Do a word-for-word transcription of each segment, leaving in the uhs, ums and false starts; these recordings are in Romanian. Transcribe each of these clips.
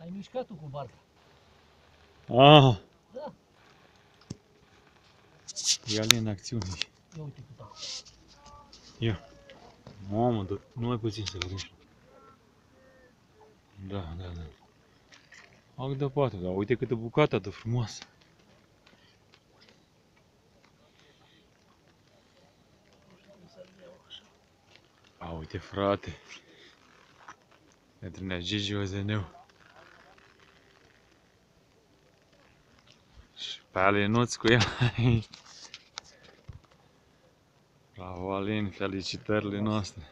Ai mișcat tu cu barca. Ah, Da. ia-le în acțiune. Ia uite cât am. Ia. Mamă, dar nu mai puțin să vedeți. Da, da, da. Ac de poate, dar uite câtă bucată de frumoasă. A, uite frate. Ne trinea Gigi Ozeneu. Și pe Alenuț cu el. Bravo, Alin, felicitările noastre.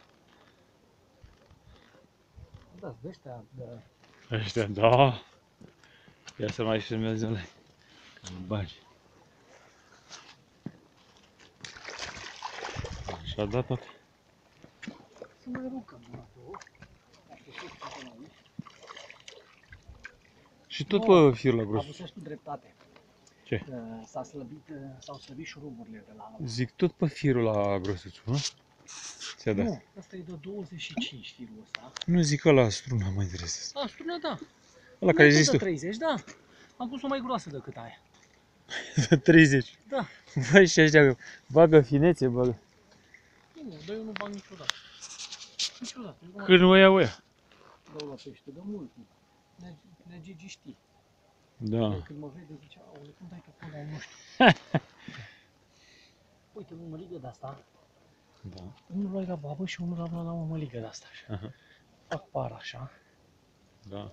Da, de ăștia, de... Ăștia, da. Ia să mai filmezi ele. Că nu bagi. Așa da tot. Să mai aruncăm una, două. Asta tot până aici. Și tot Nu, pe firul la gros. Avusești tu dreptate. Ce? S-a slăbit, s-au slăbit șurumurile de la... Zic tot pe firul la grosuțu, nu? Ți-a dat. Nu, ăsta e de douăzeci și cinci firul ăsta. Nu zic ăla struna, mă interesează. A, struna, da. Ăla care zici de tu. treizeci, da. Am pus-o mai groasă decât aia. De treizeci. Da. Băi, și ăștia bagă finețe, bagă. Nu, dar eu nu bag niciodată. Niciodată. Când nu iau ăia. Dau la pește de mult. Ne Gigi știi. Da. Când mă vede zicea, aole, cum dai pe acolo, nu știu. Uite, o măligă de-asta. Da. Unul la la babă și unul la la o măligă de-asta. Aha. Fac par așa. Da.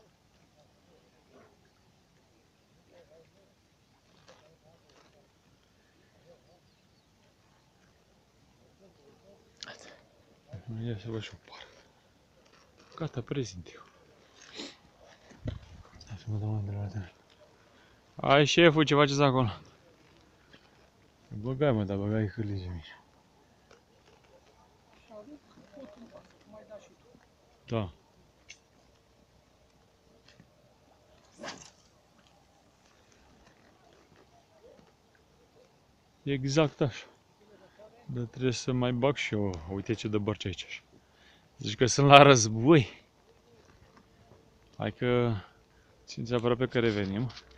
Ia să văd și o pară. Gata, prezint eu. Hai să mă dau mândră la tine. Hai, șeful, ce faceți acolo? Băgai, mă, dar băgai hârlige mici. Da. Exact așa. Dar trebuie să mai bag și eu. Uite ce de bărci aici. Zici că sunt la război. Hai că simți aproape că revenim.